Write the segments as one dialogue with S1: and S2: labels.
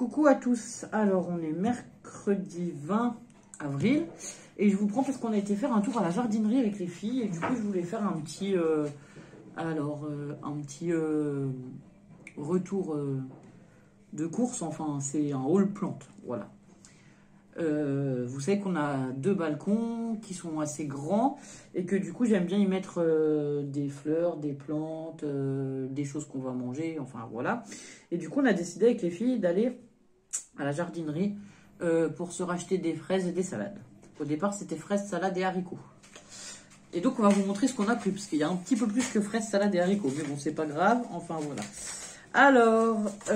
S1: Coucou à tous, alors on est mercredi 20 avril et je vous prends parce qu'on a été faire un tour à la jardinerie avec les filles et du coup je voulais faire un petit retour de course, enfin c'est un haul plante, voilà. Vous savez qu'on a 2 balcons qui sont assez grands et que du coup j'aime bien y mettre des fleurs, des plantes, des choses qu'on va manger, enfin voilà. Et du coup on a décidé avec les filles d'aller à la jardinerie pour se racheter des fraises et des salades. Au départ c'était fraises, salades et haricots. Et donc on va vous montrer ce qu'on a pris parce qu'il y a un petit peu plus que fraises, salades et haricots. Mais bon c'est pas grave, enfin voilà. Alors,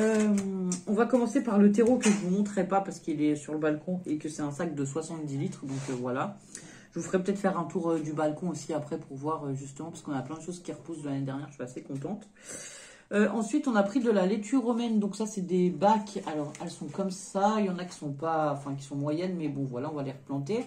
S1: on va commencer par le terreau que je vous montrerai pas parce qu'il est sur le balcon et que c'est un sac de 70 litres. Donc voilà. Je vous ferai peut-être faire un tour du balcon aussi après pour voir justement parce qu'on a plein de choses qui repoussent de l'année dernière. Je suis assez contente. Ensuite, on a pris de la laitue romaine. Donc ça, c'est des bacs. Alors, elles sont comme ça. Il y en a qui sont pas, enfin qui sont moyennes, mais bon voilà, on va les replanter.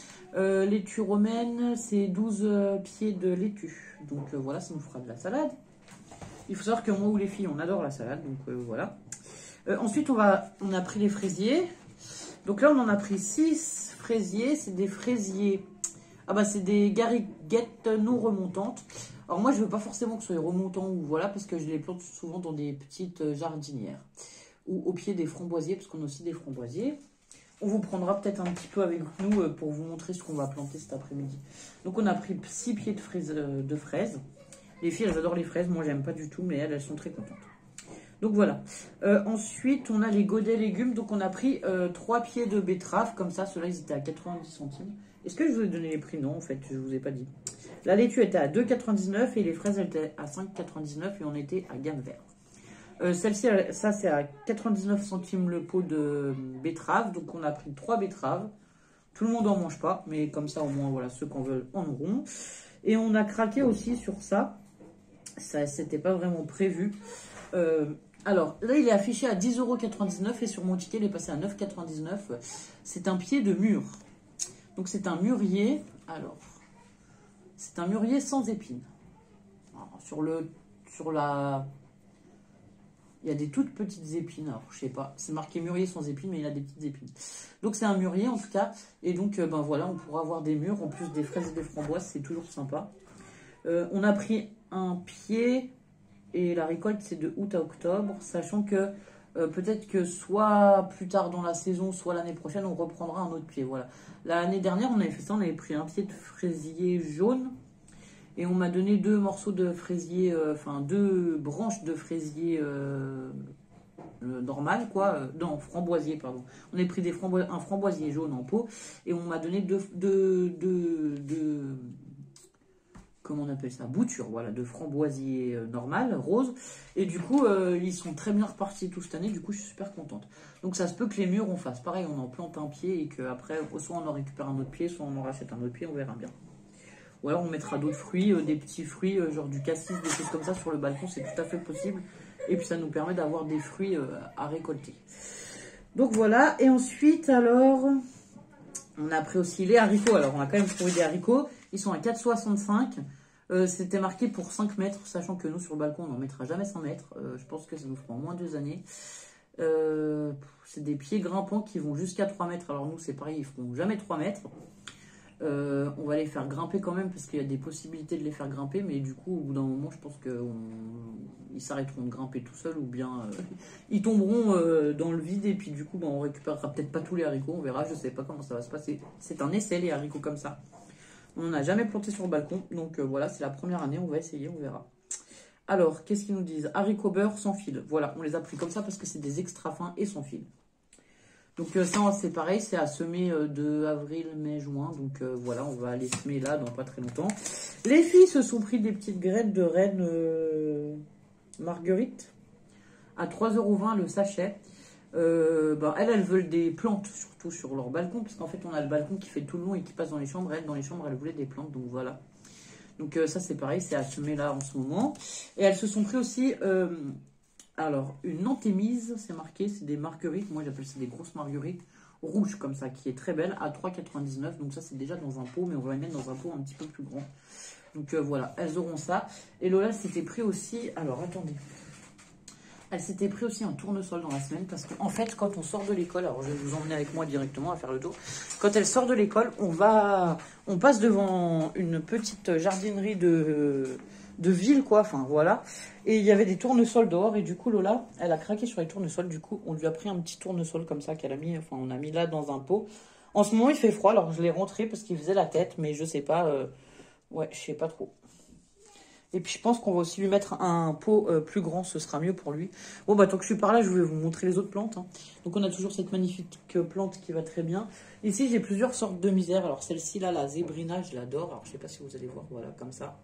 S1: Laitue romaine, c'est 12 pieds de laitue. Donc voilà, ça nous fera de la salade. Il faut savoir que moi ou les filles, on adore la salade, donc voilà. Ensuite, on a pris les fraisiers. Donc là, on en a pris 6 fraisiers. C'est des fraisiers... Ah bah, c'est des gariguettes non remontantes. Alors moi, je veux pas forcément que ce soit remontant ou voilà, parce que je les plante souvent dans des petites jardinières. Ou au pied des framboisiers, parce qu'on a aussi des framboisiers. On vous prendra peut-être un petit peu avec nous pour vous montrer ce qu'on va planter cet après-midi. Donc on a pris 6 pieds de fraises. Les filles, elles adorent les fraises. Moi, j'aime pas du tout, mais elles sont très contentes. Donc, voilà. Ensuite, on a les godets légumes. Donc, on a pris 3 pieds de betterave. Comme ça, ceux-là, ils étaient à 90 centimes. Est-ce que je vous ai donné les prix? Non, en fait, je vous ai pas dit. La laitue était à 2,99 et les fraises, elles étaient à 5,99 et on était à gamme vert. Celle-ci, ça, c'est à 99 centimes le pot de betterave. Donc, on a pris 3 betteraves. Tout le monde n'en mange pas, mais comme ça, au moins, voilà, ceux qu'on veut en auront. Et on a craqué aussi sur ça. Ça, c'était pas vraiment prévu. Alors, là, il est affiché à 10,99 € et sur mon ticket, il est passé à 9,99 €. C'est un pied de mûr. Donc, c'est un mûrier. Alors, c'est un mûrier sans épines. Alors, il y a des toutes petites épines. Alors, je sais pas. C'est marqué mûrier sans épines, mais il a des petites épines. Donc, c'est un mûrier, en tout cas. Et donc, ben voilà, on pourra avoir des mûres. En plus des fraises et des framboises, c'est toujours sympa. On a pris un pied et la récolte c'est de août à octobre, sachant que peut-être que soit plus tard dans la saison, soit l'année prochaine, on reprendra un autre pied. Voilà. L'année dernière, on avait fait ça, on avait pris un pied de fraisier jaune et on m'a donné 2 morceaux de fraisier, enfin 2 branches de fraisier normal, quoi. Non, framboisier, pardon. On a pris un framboisier jaune en pot et on m'a donné comment on appelle ça, bouture, voilà, de framboisier normal, rose. Et du coup, ils sont très bien repartis toute cette année. Du coup, je suis super contente. Donc, ça se peut que les murs, on fasse pareil, on en plante un pied et qu'après, soit on en récupère un autre pied, soit on en rachète un autre pied, on verra bien. Ou alors, on mettra d'autres fruits, des petits fruits, genre du cassis, des choses comme ça sur le balcon, c'est tout à fait possible. Et puis, ça nous permet d'avoir des fruits à récolter. Donc, voilà. Et ensuite, alors, on a pris aussi les haricots. Alors, on a quand même trouvé des haricots. Ils sont à 4,65 €. C'était marqué pour 5 mètres, sachant que nous, sur le balcon, on n'en mettra jamais 100 mètres. Je pense que ça nous fera au moins 2 années. C'est des pieds grimpants qui vont jusqu'à 3 mètres. Alors nous, c'est pareil, ils ne feront jamais 3 mètres. On va les faire grimper quand même, parce qu'il y a des possibilités de les faire grimper. Mais du coup, au bout d'un moment, je pense qu'ils s'arrêteront de grimper tout seuls. Ou bien ils tomberont dans le vide. Et puis du coup, on récupérera peut-être pas tous les haricots. On verra, je ne sais pas comment ça va se passer. C'est un essai, les haricots comme ça. On n'a jamais planté sur le balcon, donc voilà, c'est la première année, on va essayer, on verra. Alors, qu'est-ce qu'ils nous disent? Haricots beurre sans fil. Voilà, on les a pris comme ça parce que c'est des extra fins et sans fil. Donc ça, c'est pareil, c'est à semer de avril, mai, juin. Donc voilà, on va aller semer là dans pas très longtemps. Les filles se sont pris des petites graines de reine marguerite à 3,20 € le sachet. Elles veulent des plantes, surtout sur leur balcon, parce qu'en fait, on a le balcon qui fait tout le long et qui passe dans les chambres. Elles, dans les chambres, elles voulaient des plantes, donc voilà. Donc ça, c'est pareil, c'est à semer là en ce moment. Et elles se sont pris aussi, alors, une antémise, c'est marqué, c'est des marguerites. Moi, j'appelle ça des grosses marguerites rouges, comme ça, qui est très belle, à 3,99 €. Donc ça, c'est déjà dans un pot, mais on va les mettre dans un pot un petit peu plus grand. Donc voilà, elles auront ça. Et Lola s'était pris aussi, alors, attendez. Elle s'était pris aussi un tournesol dans la semaine parce qu'en fait, quand on sort de l'école, alors je vais vous emmener avec moi directement à faire le tour. Quand elle sort de l'école, on passe devant une petite jardinerie de ville, quoi. Enfin, voilà. Et il y avait des tournesols dehors et du coup, Lola, elle a craqué sur les tournesols. Du coup, on lui a pris un petit tournesol comme ça qu'elle a mis, enfin, on a mis là dans un pot. En ce moment, il fait froid, alors je l'ai rentré parce qu'il faisait la tête, mais je sais pas, ouais, je sais pas trop. Et puis je pense qu'on va aussi lui mettre un pot plus grand, ce sera mieux pour lui. Bon bah tant que je suis par là, je vais vous montrer les autres plantes. Hein. Donc on a toujours cette magnifique plante qui va très bien. Ici j'ai plusieurs sortes de misères. Alors celle-ci là, la zébrina, je l'adore. Alors je sais pas si vous allez voir, voilà comme ça.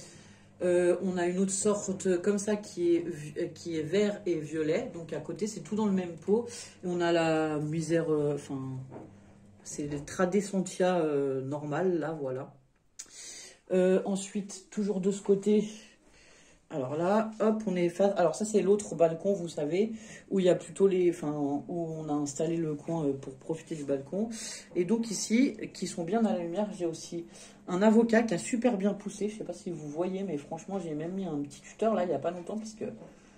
S1: On a une autre sorte comme ça qui est vert et violet. Donc à côté c'est tout dans le même pot. Et on a la misère, enfin c'est le Tradescentia normal là, voilà. Ensuite, toujours de ce côté, alors là, hop, on est face. Alors ça, c'est l'autre balcon, vous savez, où il y a plutôt où on a installé le coin pour profiter du balcon. Et donc ici, qui sont bien à la lumière, j'ai aussi un avocat qui a super bien poussé. Je sais pas si vous voyez, mais franchement, j'ai même mis un petit tuteur là, il n'y a pas longtemps, parce que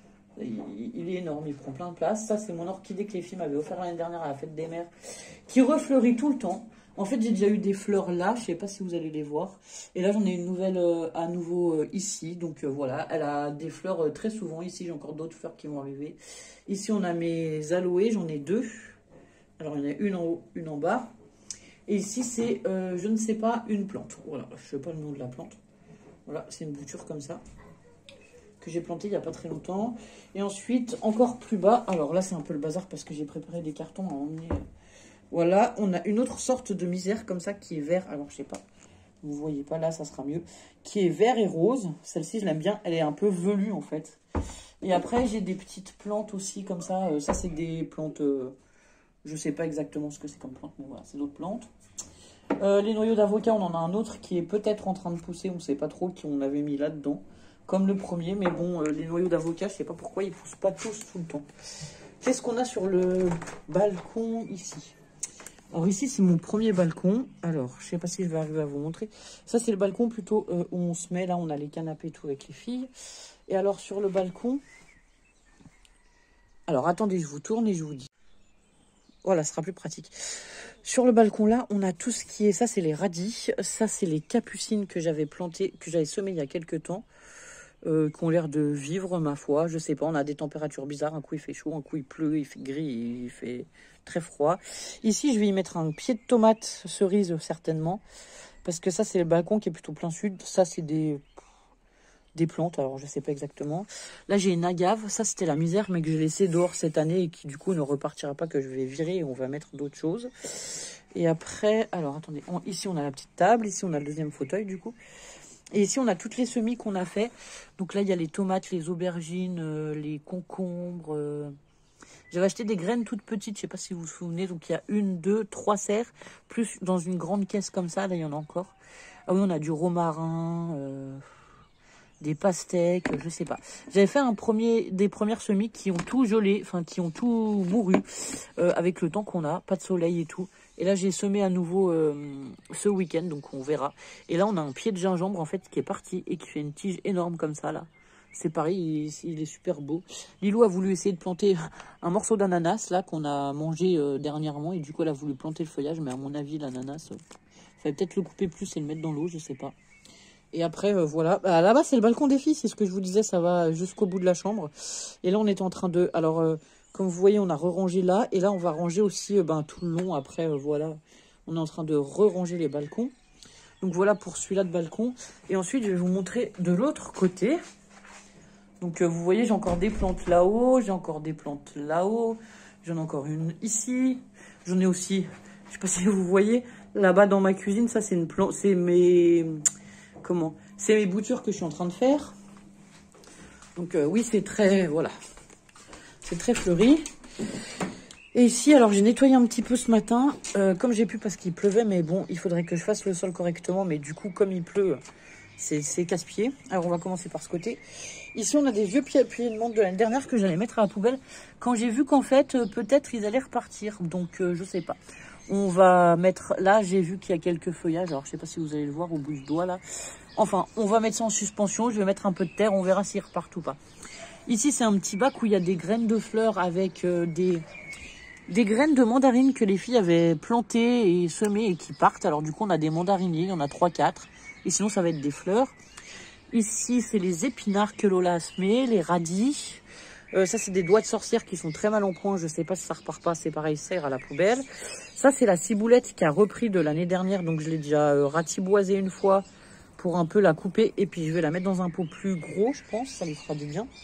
S1: il est énorme, il prend plein de place. Ça, c'est mon orchidée que les filles m'avaient offert l'année dernière à la fête des mères, qui refleurit tout le temps. En fait, j'ai déjà eu des fleurs là, je ne sais pas si vous allez les voir. Et là, j'en ai une nouvelle à nouveau ici. Donc voilà, elle a des fleurs très souvent. Ici, j'ai encore d'autres fleurs qui vont arriver. Ici, on a mes aloés, j'en ai deux. Alors, il y en a une en haut, une en bas. Et ici, c'est, je ne sais pas, une plante. Voilà, je ne sais pas le nom de la plante. Voilà, c'est une bouture comme ça, que j'ai plantée il n'y a pas très longtemps. Et ensuite, encore plus bas, alors là, c'est un peu le bazar parce que j'ai préparé des cartons à emmener... Voilà, on a une autre sorte de misère comme ça qui est vert. Alors, je sais pas, vous voyez pas là, ça sera mieux. Qui est vert et rose. Celle-ci, je l'aime bien. Elle est un peu velue en fait. Et après, j'ai des petites plantes aussi comme ça. Ça, c'est des plantes... je sais pas exactement ce que c'est comme plante, mais voilà, c'est d'autres plantes. Les noyaux d'avocat, on en a un autre qui est peut-être en train de pousser. On sait pas trop, qui on avait mis là-dedans. Comme le premier, mais bon, les noyaux d'avocat, je sais pas pourquoi ils poussent pas tous tout le temps. Qu'est-ce qu'on a sur le balcon ici ? Alors ici, c'est mon premier balcon. Alors, je sais pas si je vais arriver à vous montrer. Ça, c'est le balcon plutôt où on se met. Là, on a les canapés et tout avec les filles. Et alors, sur le balcon... Alors, attendez, je vous tourne et je vous dis. Voilà, ce sera plus pratique. Sur le balcon, là, on a tout ce qui est... Ça, c'est les radis. Ça, c'est les capucines que j'avais plantées, que j'avais semées il y a quelques temps. Qui ont l'air de vivre, ma foi. Je sais pas, on a des températures bizarres. Un coup, il fait chaud, un coup, il pleut, il fait gris, il fait très froid. Ici, je vais y mettre un pied de tomate cerise, certainement. Parce que ça, c'est le balcon qui est plutôt plein sud. Ça, c'est des plantes, alors je sais pas exactement. Là, j'ai une agave. Ça, c'était la misère, mais que j'ai laissé dehors cette année et qui, du coup, ne repartira pas, que je vais virer et on va mettre d'autres choses. Et après, alors, attendez. Ici, on a la petite table. Ici, on a le deuxième fauteuil, du coup. Et ici, on a toutes les semis qu'on a fait. Donc là, il y a les tomates, les aubergines, les concombres. J'avais acheté des graines toutes petites, je ne sais pas si vous vous souvenez. Donc il y a 1, 2, 3 serres, plus dans une grande caisse comme ça. Là, il y en a encore. Ah oui, on a du romarin, des pastèques, je sais pas. J'avais fait des premières semis qui ont tout gelé, enfin qui ont tout mouru avec le temps qu'on a, pas de soleil et tout. Et là, j'ai semé à nouveau ce week-end, donc on verra. Et là, on a un pied de gingembre, en fait, qui est parti et qui fait une tige énorme comme ça, là. C'est pareil, il est super beau. Lilou a voulu essayer de planter un morceau d'ananas, là, qu'on a mangé dernièrement. Et du coup, elle a voulu planter le feuillage, mais à mon avis, l'ananas, il fallait peut-être le couper plus et le mettre dans l'eau, je sais pas. Et après, voilà. Bah, là-bas, c'est le balcon des filles, c'est ce que je vous disais, ça va jusqu'au bout de la chambre. Et là, on est en train de... Alors... comme vous voyez, on a re-rangé là. Et là, on va ranger aussi tout le long. Après, voilà, on est en train de re-ranger les balcons. Donc, voilà pour celui-là de balcon. Et ensuite, je vais vous montrer de l'autre côté. Donc, vous voyez, j'ai encore des plantes là-haut. J'ai encore des plantes là-haut. J'en ai encore une ici. J'en ai aussi, je ne sais pas si vous voyez, là-bas dans ma cuisine. Ça, c'est une plante. C'est mes... Comment? C'est mes boutures que je suis en train de faire. Donc, oui, c'est très... Voilà. C'est très fleuri. Et ici, alors j'ai nettoyé un petit peu ce matin, comme j'ai pu parce qu'il pleuvait, mais bon, il faudrait que je fasse le sol correctement, mais du coup, comme il pleut, c'est casse-pied. Alors, on va commencer par ce côté. Ici, on a des vieux pieds appuyés de menthe de l'année dernière que j'allais mettre à la poubelle quand j'ai vu qu'en fait, peut-être ils allaient repartir. Donc, je sais pas. On va mettre... Là, j'ai vu qu'il y a quelques feuillages. Alors, je sais pas si vous allez le voir au bout du doigt, là. Enfin, on va mettre ça en suspension. Je vais mettre un peu de terre. On verra s'ils repartent ou pas. Ici, c'est un petit bac où il y a des graines de fleurs avec des graines de mandarines que les filles avaient plantées et semées et qui partent. Alors du coup, on a des mandariniers, il y en a 3-4. Et sinon, ça va être des fleurs. Ici, c'est les épinards que Lola a semés, les radis. Ça, c'est des doigts de sorcière qui sont très mal en point. Je sais pas si ça repart pas, c'est pareil, ça ira à la poubelle. Ça, c'est la ciboulette qui a repris de l'année dernière. Donc, je l'ai déjà ratiboisée une fois pour un peu la couper. Et puis, je vais la mettre dans un pot plus gros, je pense. Ça lui fera du bien.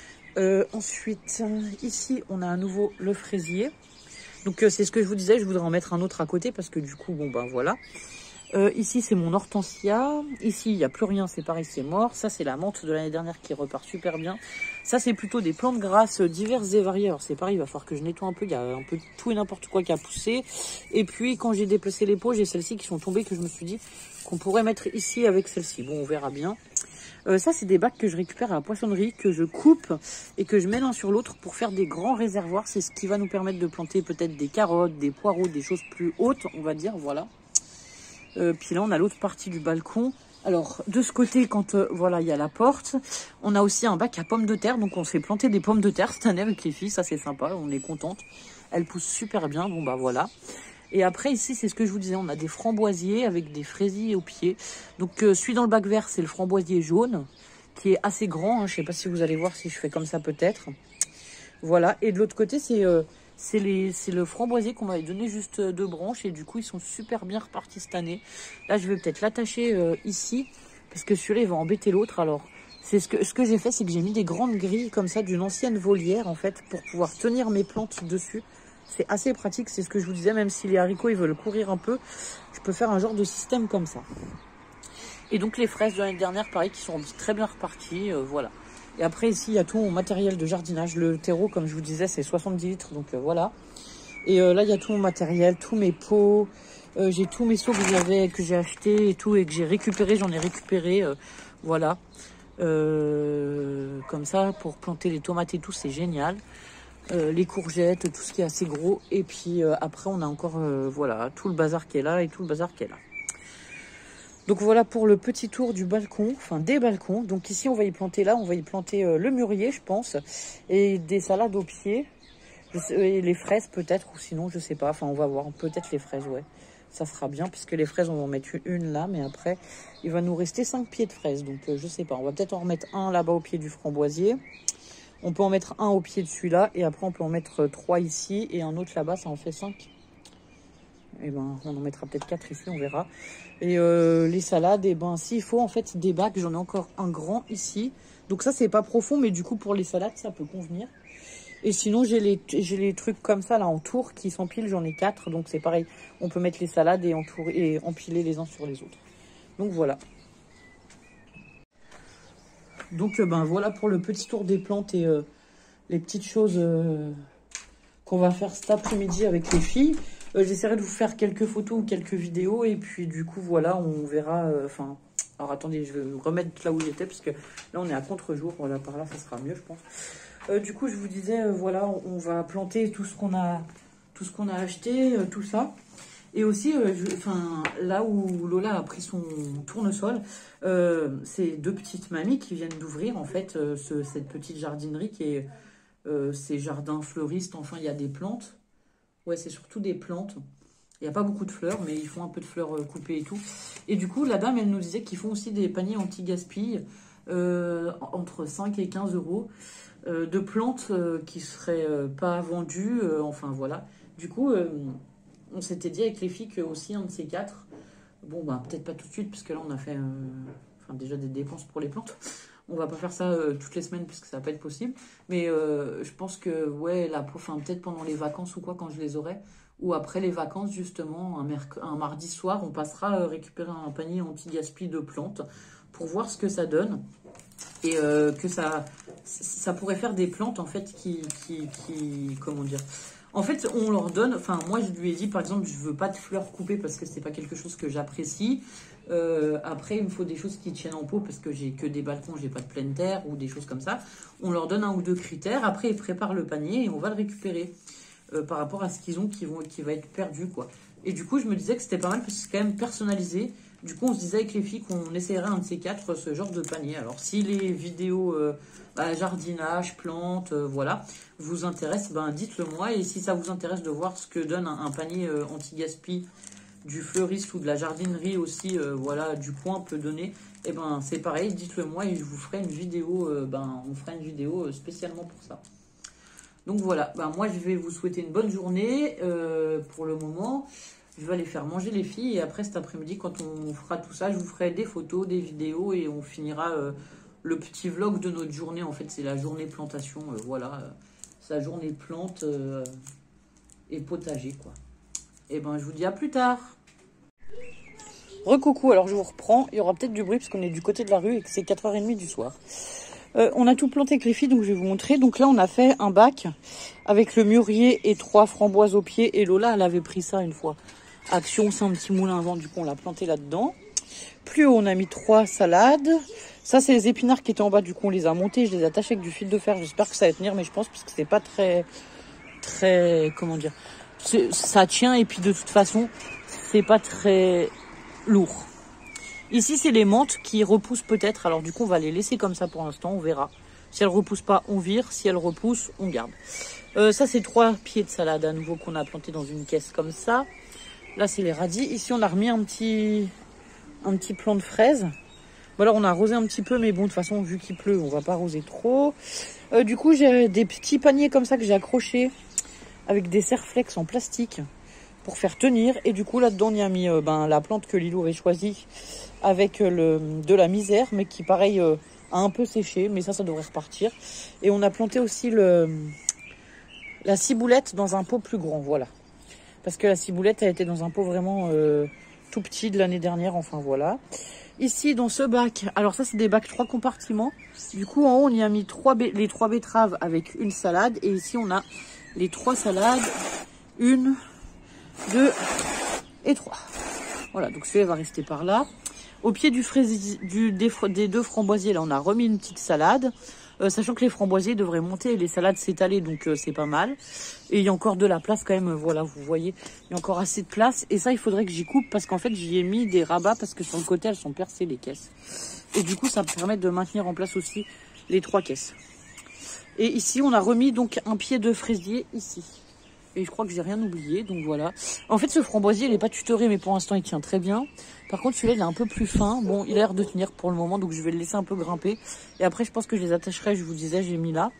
S1: Ensuite, ici, on a à nouveau le fraisier. Donc, c'est ce que je vous disais. Je voudrais en mettre un autre à côté parce que du coup, bon, ben voilà. Ici, c'est mon hortensia. Ici, il n'y a plus rien, c'est pareil, c'est mort. Ça, c'est la menthe de l'année dernière qui repart super bien. Ça, c'est plutôt des plantes grasses diverses et variées. Alors, c'est pareil, il va falloir que je nettoie un peu. Il y a un peu tout et n'importe quoi qui a poussé. Et puis, quand j'ai déplacé les pots, j'ai celles-ci qui sont tombées que je me suis dit qu'on pourrait mettre ici avec celle-ci. Bon, on verra bien. Ça, c'est des bacs que je récupère à la poissonnerie, que je coupe et que je mets l'un sur l'autre pour faire des grands réservoirs. C'est ce qui va nous permettre de planter peut-être des carottes, des poireaux, des choses plus hautes, on va dire, voilà. Puis là, on a l'autre partie du balcon. Alors, de ce côté, quand voilà, il y a la porte, on a aussi un bac à pommes de terre. Donc, on s'est planté des pommes de terre cette année avec les filles. Ça, c'est sympa. On est contente. Elles poussent super bien. Bon, bah voilà. Et après, ici, c'est ce que je vous disais. On a des framboisiers avec des fraisiers au pied. Donc, celui dans le bac vert, c'est le framboisier jaune qui est assez grand. Hein. Je ne sais pas si vous allez voir si je fais comme ça peut-être. Voilà. Et de l'autre côté, c'est le framboisier qu'on m'avait donné juste 2 branches. Et du coup, ils sont super bien repartis cette année. Là, je vais peut-être l'attacher ici. Parce que celui-là, il va embêter l'autre. Alors, ce que j'ai fait, c'est que j'ai mis des grandes grilles comme ça d'une ancienne volière, en fait, pour pouvoir tenir mes plantes dessus. C'est assez pratique, c'est ce que je vous disais, même si les haricots, ils veulent courir un peu, je peux faire un genre de système comme ça. Et donc, les fraises de l'année dernière, pareil, qui sont très bien reparties, voilà. Et après, ici, il y a tout mon matériel de jardinage. Le terreau, comme je vous disais, c'est 70 litres, donc voilà. Et là, il y a tout mon matériel, tous mes pots. J'ai tous mes seaux que j'ai achetés et tout, et que j'ai récupéré. J'en ai récupéré, voilà. Comme ça, pour planter les tomates et tout, c'est génial. Les courgettes, tout ce qui est assez gros. Et puis après, on a encore, voilà, tout le bazar qui est là et tout le bazar qui est là. Donc voilà pour le petit tour du balcon, enfin des balcons. Donc ici, on va y planter là, on va y planter le mûrier, je pense, et des salades au pied. Et les fraises peut-être, ou sinon, je sais pas. Enfin, on va voir. Peut-être les fraises, ouais. Ça sera bien, puisque les fraises, on va en mettre une là. Mais après, il va nous rester 5 pieds de fraises. Donc, je sais pas. On va peut-être en remettre un là-bas au pied du framboisier. On peut en mettre un au pied de celui-là. Et après, on peut en mettre 3 ici. Et un autre là-bas, ça en fait 5. Et ben, on en mettra peut-être 4 ici, on verra. Et les salades, et ben, s'il faut, en fait, des bacs. J'en ai encore un grand ici. Donc ça, c'est pas profond. Mais du coup, pour les salades, ça peut convenir. Et sinon, j'ai les trucs comme ça, là, en tour, qui s'empilent. J'en ai 4, donc c'est pareil. On peut mettre les salades et empiler les uns sur les autres. Donc, voilà. Donc, ben, voilà pour le petit tour des plantes et les petites choses qu'on va faire cet après-midi avec les filles. J'essaierai de vous faire quelques photos ou quelques vidéos. Et puis, du coup, voilà, on verra... Enfin, alors, attendez, je vais me remettre là où j'étais, parce que là, on est à contre-jour. Voilà, par là, ça sera mieux, je pense. Du coup, je vous disais, voilà, on va planter tout ce qu'on a acheté, tout ça. Et aussi, là où Lola a pris son tournesol, c'est 2 petites mamies qui viennent d'ouvrir, en fait, cette petite jardinerie qui est ces jardins fleuristes. Enfin, il y a des plantes. Ouais, c'est surtout des plantes. Il n'y a pas beaucoup de fleurs, mais ils font un peu de fleurs coupées et tout. Et du coup, la dame, elle nous disait qu'ils font aussi des paniers anti-gaspi, entre 5 et 15 euros. De plantes qui seraient pas vendues, enfin voilà. Du coup, on s'était dit avec les filles que aussi un de ces 4, bon bah peut-être pas tout de suite, parce que là on a fait déjà des dépenses pour les plantes. On va pas faire ça toutes les semaines, puisque ça va pas être possible. Mais je pense que ouais, peut-être pendant les vacances ou quoi, quand je les aurai, ou après les vacances justement, un mardi soir, on passera récupérer un panier anti-gaspi de plantes pour voir ce que ça donne. Et que ça pourrait faire des plantes en fait qui comment dire, en fait on leur donne, enfin moi je lui ai dit par exemple, je veux pas de fleurs coupées parce que c'est pas quelque chose que j'apprécie. Après il me faut des choses qui tiennent en pot, parce que j'ai que des balcons, j'ai pas de pleine terre ou des choses comme ça. On leur donne 1 ou 2 critères, après ils préparent le panier et on va le récupérer par rapport à ce qu'ils ont qui va être perdu quoi. Et du coup je me disais que c'était pas mal, parce que c'est quand même personnalisé. Du coup, on se disait avec les filles qu'on essaierait un de ces quatre, ce genre de panier. Alors, si les vidéos jardinage, plantes, voilà, vous intéressent, ben, dites-le moi. Et si ça vous intéresse de voir ce que donne un panier anti-gaspi du fleuriste ou de la jardinerie aussi, voilà, du coin peut donner, et ben, c'est pareil, dites-le moi et je vous ferai une vidéo, on fera une vidéo spécialement pour ça. Donc voilà, ben, moi je vais vous souhaiter une bonne journée pour le moment. Je vais aller faire manger les filles et après cet après-midi, quand on fera tout ça, je vous ferai des photos, des vidéos et on finira le petit vlog de notre journée. En fait, c'est la journée plantation, voilà, c'est la journée plante et potager, quoi. Et ben, je vous dis à plus tard. Recoucou, alors je vous reprends. Il y aura peut-être du bruit parce qu'on est du côté de la rue et que c'est 4h30 du soir. On a tout planté avec les filles, donc je vais vous montrer. Donc là, on a fait un bac avec le mûrier et 3 framboises au pied. Et Lola, elle avait pris ça une fois. Action, c'est un petit moulin à vent, du coup, on l'a planté là-dedans. Plus haut, on a mis 3 salades. Ça, c'est les épinards qui étaient en bas, du coup, on les a montés. Je les ai attachés avec du fil de fer. J'espère que ça va tenir, mais je pense parce que c'est pas très, comment dire. Ça tient et puis de toute façon, c'est pas très lourd. Ici, c'est les menthes qui repoussent peut-être. Alors du coup, on va les laisser comme ça pour l'instant. On verra. Si elles repoussent pas, on vire. Si elles repoussent, on garde. Ça, c'est 3 pieds de salade à nouveau qu'on a planté dans une caisse comme ça. Là, c'est les radis. Ici, on a remis un petit plant de fraises. Bon, alors, on a arrosé un petit peu. Mais bon, de toute façon, vu qu'il pleut, on va pas arroser trop. Du coup, j'ai des petits paniers comme ça que j'ai accrochés avec des serre-flex en plastique pour faire tenir. Et du coup, là-dedans, on y a mis la plante que Lilou avait choisie avec de la misère, mais qui, pareil, a un peu séché. Mais ça devrait repartir. Et on a planté aussi la ciboulette dans un pot plus grand, voilà. Parce que la ciboulette, elle était dans un pot vraiment tout petit de l'année dernière, enfin, voilà. Ici, dans ce bac, alors ça, c'est des bacs 3 compartiments. Du coup, en haut, on y a mis les 3 betteraves avec une salade. Et ici, on a les 3 salades. 1, 2 et 3. Voilà, donc celui-là va rester par là. Au pied des 2 framboisiers, là, on a remis une petite salade. Sachant que les framboisiers devraient monter et les salades s'étaler, donc c'est pas mal. Et il y a encore de la place quand même, voilà, vous voyez. Il y a encore assez de place. Et ça, il faudrait que j'y coupe parce qu'en fait, j'y ai mis des rabats parce que sur le côté, elles sont percées, les caisses. Et du coup, ça permet de maintenir en place aussi les 3 caisses. Et ici, on a remis donc un pied de fraisier ici. Et je crois que j'ai rien oublié, donc voilà. En fait, ce framboisier, il n'est pas tutoré, mais pour l'instant, il tient très bien. Par contre, celui-là, il est un peu plus fin. Bon, il a l'air de tenir pour le moment, donc je vais le laisser un peu grimper. Et après, je pense que je les attacherai, je vous disais, j'ai mis là.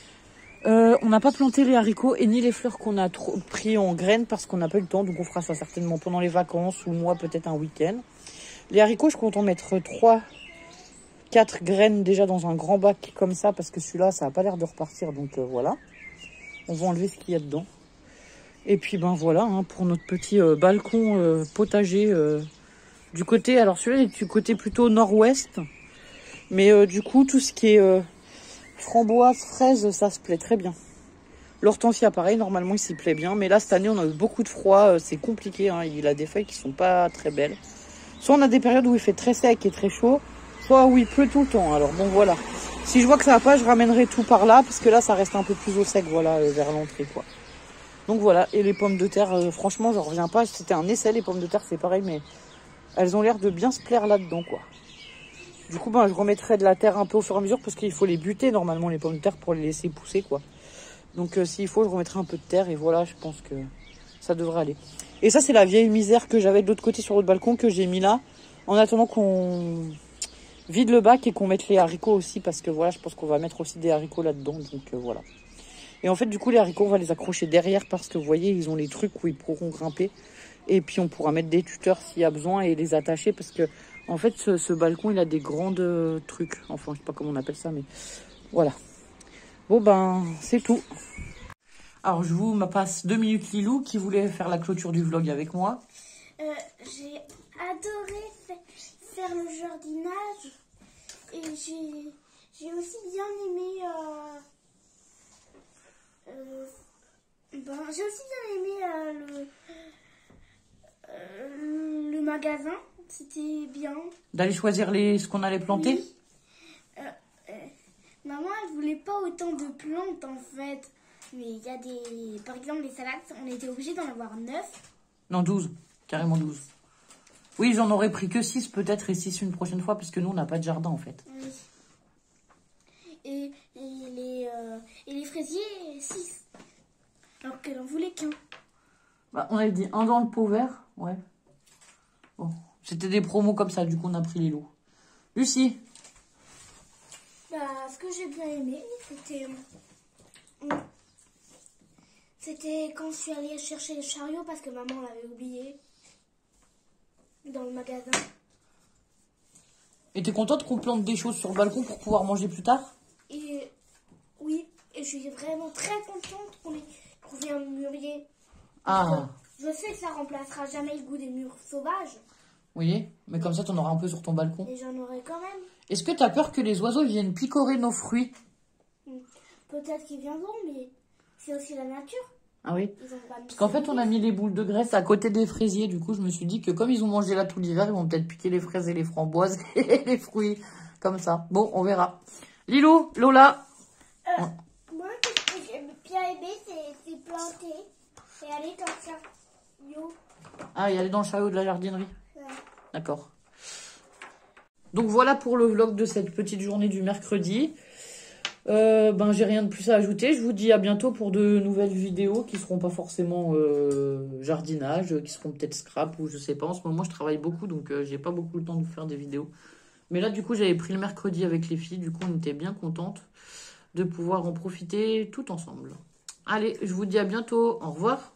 S1: On n'a pas planté les haricots et ni les fleurs qu'on a pris en graines parce qu'on n'a pas eu le temps. Donc on fera ça certainement pendant les vacances ou moi, peut-être un week-end. Les haricots, je compte en mettre 4 graines déjà dans un grand bac comme ça parce que celui-là, ça n'a pas l'air de repartir. Donc voilà. On va enlever ce qu'il y a dedans. Et puis ben voilà, hein, pour notre petit balcon potager du côté, alors celui-là est du côté plutôt nord-ouest. Mais du coup, tout ce qui est framboise, fraise, ça se plaît très bien. L'hortensia, pareil, normalement il s'y plaît bien. Mais là, cette année, on a eu beaucoup de froid, c'est compliqué. Hein, il a des feuilles qui sont pas très belles. Soit on a des périodes où il fait très sec et très chaud, soit où il pleut tout le temps. Alors bon, voilà. Si je vois que ça va pas, je ramènerai tout par là, parce que là, ça reste un peu plus au sec, voilà, vers l'entrée, quoi. Donc voilà, et les pommes de terre, franchement, j'en reviens pas. C'était un essai, les pommes de terre, c'est pareil, mais elles ont l'air de bien se plaire là-dedans, quoi. Du coup, ben, je remettrai de la terre un peu au fur et à mesure, parce qu'il faut les buter, normalement, les pommes de terre, pour les laisser pousser, quoi. Donc s'il faut, je remettrai un peu de terre, et voilà, je pense que ça devrait aller. Et ça, c'est la vieille misère que j'avais de l'autre côté sur l'autre balcon, que j'ai mis là, en attendant qu'on vide le bac et qu'on mette les haricots aussi, parce que voilà, je pense qu'on va mettre aussi des haricots là-dedans, donc voilà. Et en fait, du coup, les haricots, on va les accrocher derrière parce que vous voyez, ils ont les trucs où ils pourront grimper. Et puis, on pourra mettre des tuteurs s'il y a besoin et les attacher parce que, en fait, ce balcon, il a des grandes trucs. Enfin, je sais pas comment on appelle ça, mais voilà. Bon, ben, c'est tout. Alors, je vous passe 2 minutes Lilou qui voulait faire la clôture du vlog avec moi.
S2: J'ai adoré faire le jardinage et j'ai aussi bien aimé... j'ai aussi bien aimé le magasin, c'était bien.
S1: D'aller choisir ce qu'on allait planter?
S2: Oui. Maman, elle voulait pas autant de plantes en fait. Mais il y a par exemple les salades, on était obligé d'en avoir 9.
S1: Non, 12, carrément 12. Oui, j'en aurais pris que 6 peut-être et 6 une prochaine fois parce que nous, on n'a pas de jardin en fait.
S2: Oui. Et les fraisiers, 6. Alors qu'elle en voulait qu'un.
S1: Bah, on avait dit un dans le pot vert. Ouais. Bon. C'était des promos comme ça, du coup, on a pris les lots. Lucie.
S2: Bah, ce que j'ai bien aimé, c'était quand je suis allée chercher les chariots parce que maman l'avait oublié dans le magasin.
S1: Et t'es contente qu'on plante des choses sur le balcon pour pouvoir manger plus tard?
S2: Et oui, et je suis vraiment très contente qu'on vienne mûrier.
S1: Ah.
S2: Je sais que ça remplacera jamais le goût des mûres sauvages.
S1: Oui, mais comme ça, t'en auras un peu sur ton balcon.
S2: Mais j'en aurai quand même.
S1: Est-ce que t'as peur que les oiseaux viennent picorer nos fruits?
S2: Peut-être qu'ils viendront, mais c'est aussi la nature.
S1: Ah oui.
S2: Ils ont pas mis
S1: Parce qu'en fait, on a mis les boules de graisse à côté des fraisiers. Du coup, je me suis dit que comme ils ont mangé là tout l'hiver, ils vont peut-être piquer les fraises et les framboises et les fruits. Comme ça. Bon, on verra. Lilou, Lola.
S2: Moi, ce que j'ai bien aimé, c'est planter et aller dans le chariot.
S1: Ah, et aller dans le chariot de la jardinerie.
S2: Ouais.
S1: D'accord. Donc voilà pour le vlog de cette petite journée du mercredi. J'ai rien de plus à ajouter. Je vous dis à bientôt pour de nouvelles vidéos qui seront pas forcément jardinage, qui seront peut-être scrap ou je sais pas. En ce moment, je travaille beaucoup, donc j'ai pas beaucoup le temps de faire des vidéos. Mais là, du coup, j'avais pris le mercredi avec les filles. Du coup, on était bien contentes de pouvoir en profiter tout ensemble. Allez, je vous dis à bientôt. Au revoir.